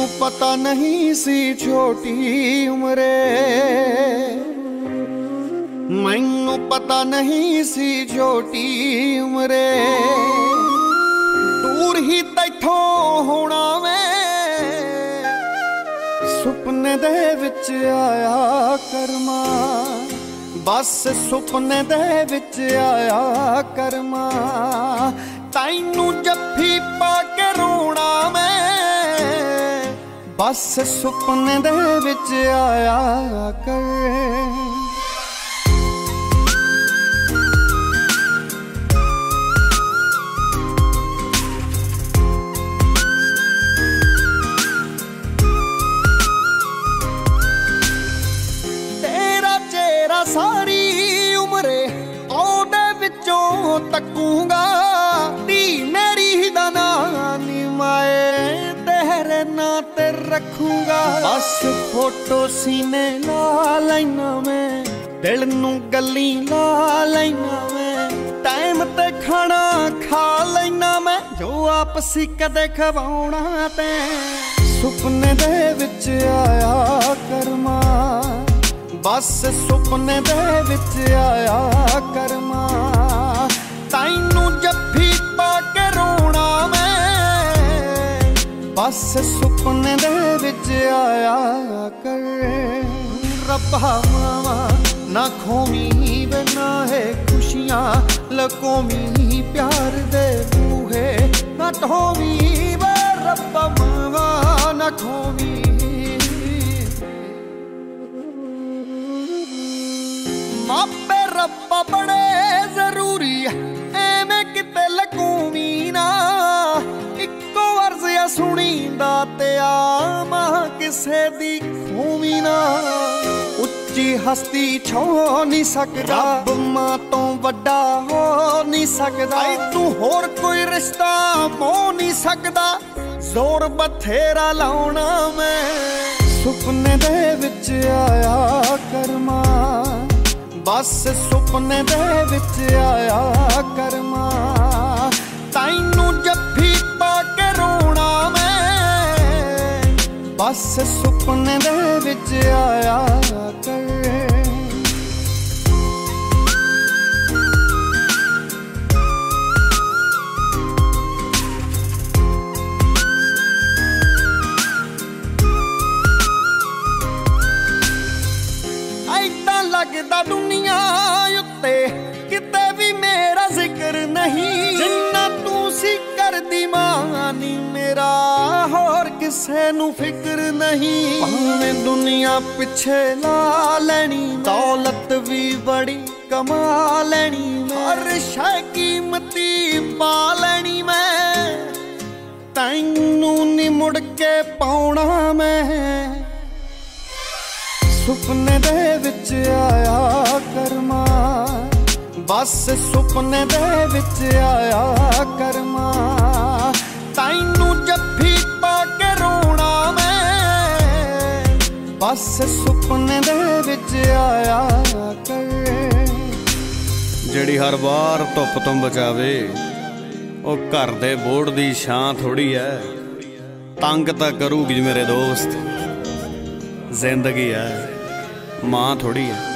पता नहीं सी छोटी उम्रे, मैनू पता नहीं सी छोटी उम्रे, दूर ही तैथों होना मैं सुपने दे विच आया करमा, बस सुपने दे विच आया करमा, तैनू जफ्फी पा के रोना मैं बस सुपने दे विच आया कर। सारी उम्रे ओदे विचों तकूंगा, धी मेरी दा नाम नी माए तेरे नां ते रखूंगा, बस फोटो सीने ला लैना मैं, दिल नू गल्ली ला लैना मैं, टाइम ते खाना खा लैना मैं, जो आपसी कदे खवाउणा ते सुपने दे विच आया करमा, बस सुपने दे विच आया करमा, तैनू जफ्फी पा के रोना मैं बस सुपने दे विच आया कर। रब्बा मावा ना खोमी वे ना है खुशियां लकोमी, प्यार दे बूहे ना ढोवी वे रब्बा मावा ना खोमी, मापे रब्बा बड़े जरूरी एवें किते लकूमी ना, इक्को अर्ज़ सुनींदा ते आमा किसे दी खूमी ना, उच्ची हस्ती छो नहीं सकदा रब मां तो वड्डा हो नहीं सकदा, तू होर कोई रिश्ता हो नहीं सकदा, जोर बथेरा लाउणा मैं सुपने दे विच आया करमा, बस सुपने दे विच आया करमा, तैनू जफ्फी पा के रोना मैं बस सुपने दे विच आया कर। ऐदां लगदा दुनिया उत्ते किते भी मेरा जिक्र नहीं, जिन्ना तू सी करदी मानी मेरा होर किसे नू फिक्र नहीं, भावें दुनिया पिछे ला लैनी, दौलत भी बड़ी कमा लैनी, हर शै कीमती पा लैनी मैं, तैनू नी मुड़ के पाउणा मैं सुपने दे विच आया करमा, बस सुपने दे विच आया करमा, तैनू जफ्फी पा के रोना मैं बस सुपने दे विच आया कर। जिहड़ी हर बार धुप तो बचावे ओ घर दे बोर्ड दी छां थोड़ी है, तंग तां करूगी मेरे दोस्त, जिंदगी है मां थोड़ी है।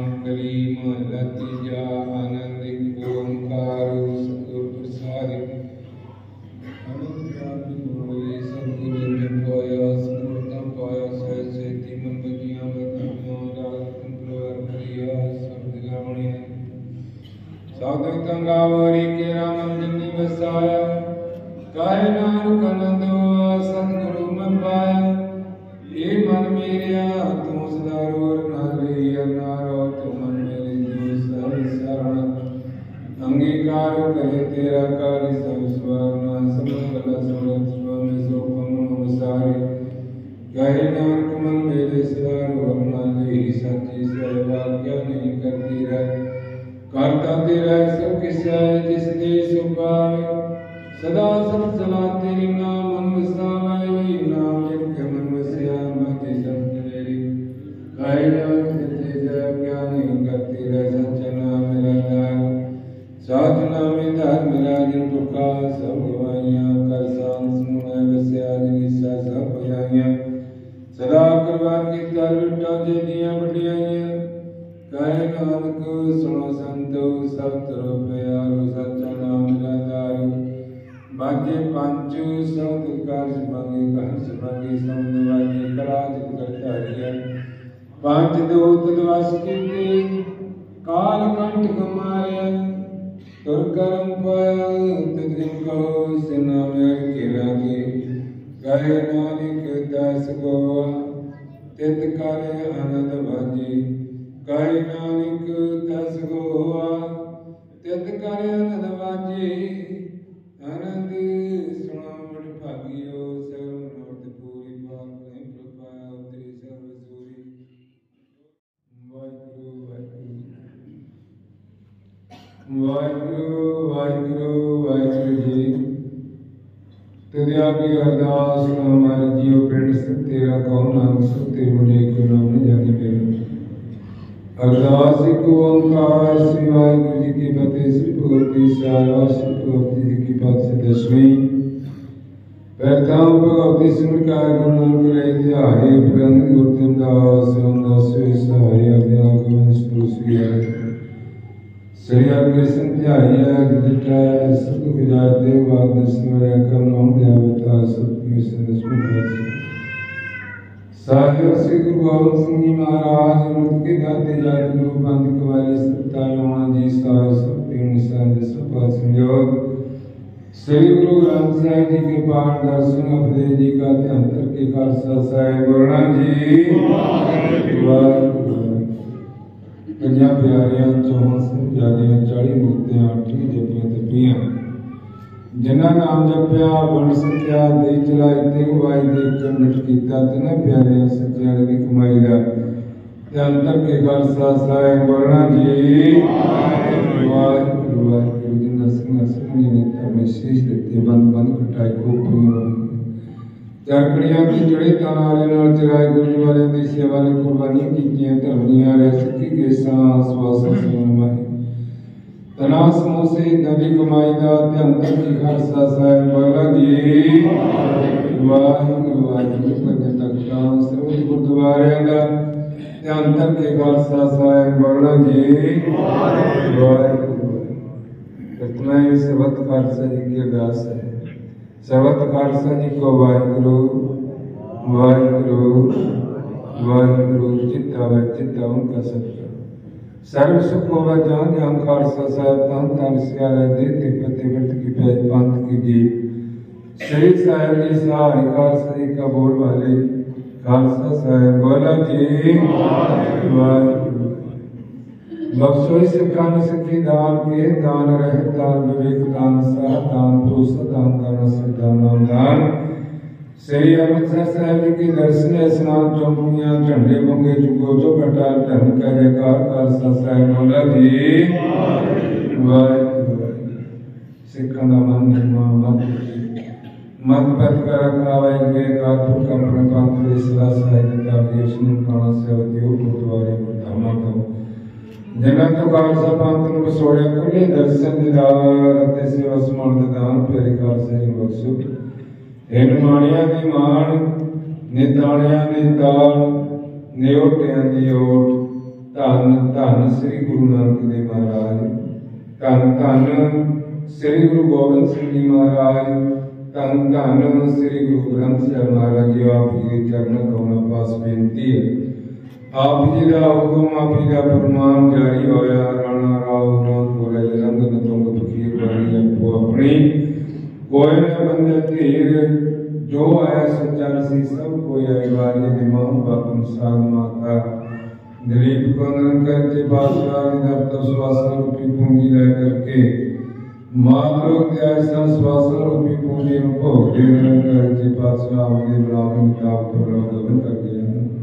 गली महला तीजा आनंदिक ओंकार सतगुरु प्रसाद आनंद प्राप्ति होई सतगुरु ने पाया सतगुरु पाया सहसे मन बगिया बधाइयां रात प्रवर करिया शब्द गावणे साधु तंगावरी के राम जिनी वसाया काहे नानक आनंद सतगुरु में पाया ये मन मेरिया तू सदा रोर नारे नारो तू मन मेरे जो सब शरण अंगीकार करे तेरा कार्य सब स्वर्ण समंगल समरथ स्वामी सो पवन सारे कहे नानक मन मेरे सदा रोर नारे सच्ची सर्वाज्ञा नहीं करती रह करता तेरा सब किस्सा जिस देश पावे सदा सब चला तेरी नाम मन वसावे नाम जिनके मन वसिया मति संत मेरी कहे नाम सच्चे जग ज्ञानी करती रह सच्चा नाम मेरा दार साधु नाम धर्म मेरा जिन पुरखा सब गवाइयां कर सांस मुने वसिया जिनिसा सब बजाइयां सदा कुर्बान की तर लुटा जे दिया बढ़ियाइयां कहे नानक सुनो संतो सब तरफ प्यारो सच्चा नाम मेरा दारू बाजे पांचू शब्द कार सभागे कहन सभागे शब्द बाजे कराज करता है पांच दूत द्वास कीते काल कंठ कमारे तुर करम पाया तुझिन को सेना में के लागे कहे नानक दास को तित काले आनंद भाजे कहे नानक दास को तित काले आनंद भाजे आनंद सुना बड़ भागियो सर्व नोट पूरी पाप नहीं प्रपाया उतरी सर्व सूरी वाहिगुरु वाहिगुरु वाहिगुरु वाहिगुरु जी तेरे आगे अरदास हमारे जीव पिंड सब तेरा कौन नाम सब तेरे मुझे को नाम नहीं जाने मेरा अरदास को ओंकार श्री वाहिगुरु जी की फतेह श्री भगवती सारा श्री भगवती जी की बात से दसवीं प्रथम भगवती सिमर का गुरु नाम करे ध्याये प्रंद गुरुतम दास रामदास सहाय अर्जना गोविंद पुरुषिया श्री कृष्ण ध्याये दिटा सब गुजाते वाद स्मरण कर नाम देवता सत्य से दसवीं साहिब श्री गुरु गोविंद सिंह जी महाराज अमृत के दाते जाति गुरु बंद कवाले सत्तायों जी साय शक्ति निशान सपा संयोग श्री गुरु ग्रंथ साहिब जी के पाठ दर्शन उपदेश जी का अंतर के खालसा साहिब वर्णा जी पंजाब प्यारियां चौहान से प्यारियां 40 मुक्तियां 8 जपियां तपियां जिन्ना नाम जपया बन सकिया दे चलाई ते गवाई दे कन्नट कीता तना प्यारे सच्चे दी कमाई दा ते अंतर के खालसा साहिब वर्णा जी वाहिगुरु वाहिगुरु जिन्ना सिंह सिंह ने अपने शीश देते बंद बंद कटाई खोपड़ियां चाकड़ियां की जड़े तानाले नाल चराए गुरु वाले दी सेवा ने कुर्बानियां कीतियां धर्मियां रह सकी के सांस वास सुनमाई तना समोसे दबी कमाई दा ते अंतर की खालसा साहिब वाला जी वाहिगुरु वाहिगुरु पंज तख्तां सर्व गुरुद्वारे दा ते अंतर के खालसा साहिब वाला जी वाहिगुरु प्रथम सर्वत खालसा जी की अरदास है सर्वत खालसा जी को वाहिगुरु वाहिगुरु वाहिगुरु चित्ता व चित्ता उनका सत्य सर्व सुख होगा जहाँ जहाँ खालसा साहिब तन तन सियारे देते पते व्रत की पैज पंथ की जी श्री साहिब जी सहाय खालसा जी का बोल वाले खालसा साहिब बोला जी वाहिगुरु बख्शोई सिखान सिखी दान के दान रह दान विवेक दान सह दान पुरुष दान दान सदा नाम दान श्री अमृतसर साहिब जी के दर्शन स्नान चौकियां झंडे बंगे जुगो जो घटा धर्म का जयकार खालसा साहिब बोला जी वाहिगुरु सिखां दा मन निर्मा मत पत कर रखावे गे कातुर का प्रपंच वे सदा साहिब दा विष्णु काना सेवतियो गुरुद्वारे गुरधामा तो जिन्हें तो खालसा पंथ ਨੂੰ ਬਸੋੜਿਆ ਖੁੱਲੇ ਦਰਸ਼ਨ ਦੀਦਾਰ ਅਤੇ ਸੇਵਾ ਸਮਾਨ ਦਾ ਦਾਨ ਪਿਆਰੇ ਖਾਲਸਾ ਜੀ ਬਖਸ਼ੋ ਇਨ ਮਾਣਿਆਂ ਦੀ ਮਾਣ ਨਿਤਾਣਿਆਂ ਦੀ ਤਾਣ ਨਿਓਟਿਆਂ ਦੀ ਓਟ धन धन श्री गुरु नानक देव महाराज, धन धन श्री गुरु गोबिंद सिंह जी महाराज, धन धन श्री गुरु ग्रंथ साहिब महाराज जी। आप जी के चरण कमलों पास बेनती है, आप जी का हुक्म आप जी का फरमान जारी होया। राणा राव नाथ बोले जलंधर तुंग फकीर बनी आपो अपनी, कोई न बंदे धीर, जो आया सच्चा नसी सब कोई आई वारी दिमाग बातम साध माता। दिलीप कंदन करके बादशाह निरंतर श्वासन रूपी पूंजी रह करके मातृ ऐसा श्वासन रूपी पूंजी भोग देने करके बादशाह अपने बराबर किताब पर गमन कर गया।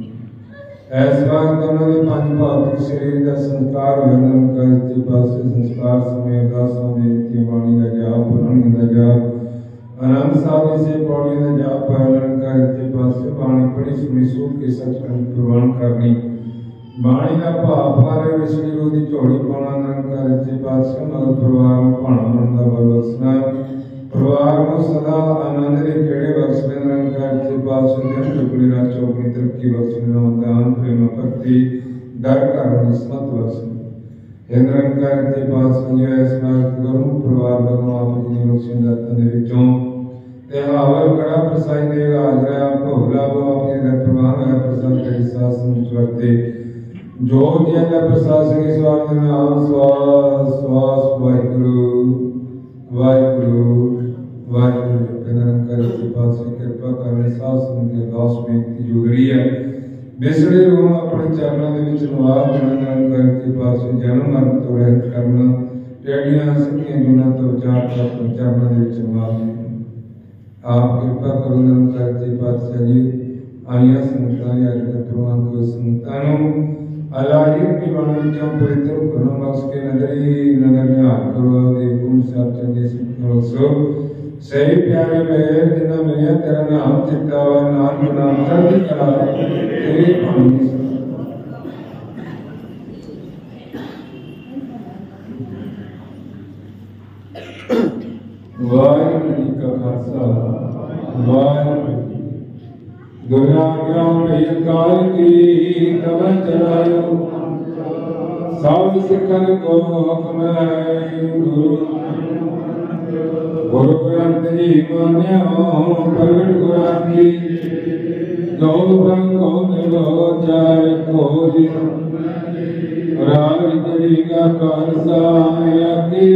इस बार दोनों ने पंच भौतिक शरीर का संस्कार वंदन करके पासे संस्कार समय अरदासां बेनती वाणी का जाप पुराणी का जाप अनंत साधु से पौड़ी का जाप पालन करके पासे वाणी पढ़ी सुनी सूत के सचखंड प्रवान करनी। बाणी का भाव पारे विष्णु विरोधी झोड़ी पाना नन करके पासे मगर परिवार में भाणा मन का बल बख्शना। परिवार में सदा आनंद के खेड़े बख्शने नन करके पासे दिन चुपड़ी रात चौपड़ी तरक्की बख्शने दान प्रेम भक्ति डर कारण निस्मत बख्शने। इंद्रन करके पासे जो इस बार गुरु परिवार बनो आप जी बख्शने दातन दे विचों ते हावल कड़ा प्रसाद देगा हाजरा भोगला वो आपके प्रवान है प्रसाद के शासन चढ़ते जो दिया का प्रसाद के स्वामी नाम स्वास स्वास वाहिगुरु वाहिगुरु वाहिगुरु। इंद्रन करके पासे कृपा करने शासन के दास बेनती जुगड़ी है बिसड़े रूम अपने चरणों के विच निवास इंद्रन करके पासे जन्म मरण तो रहित करना टेढ़ियां सखियां जुना तो विचार कर अपने चरणों के विच निवास। आप कृपा करो नम करके पातशाह जी आइया संतान या प्रमाण को संतानों अलाही दीवान जम पवित्र गुरु बख्श के नजरी नजर में हाथ करो देखो सब चंगे सिद्धो सो सही प्यारे में जिना में तेरा नाम चित्तावा नाम नाम चढ़ करा तेरी पानी वाहिगुरु जी का खालसा वाहिगुरु। दुनिया ग्राम में काल की कमर चढ़ायो सब सिखन को हुक्म है गुरु गुरु ग्रंथ जी मान्यो प्रगट गुरानी जो ब्रह्म को मिलो जाए कोई राज जी का खालसा आगे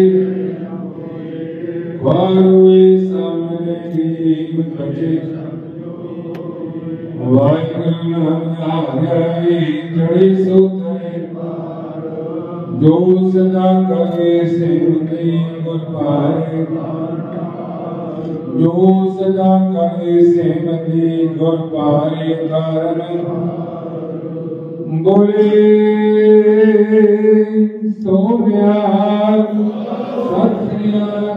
वारुए सामने की बचे वाहिगुरु नाम आगे जड़ी सुतरे जो सदा करे सिमती गुर पाए जो सदा करे सिमती गुर पाए कारण बोले सोम्या सत्या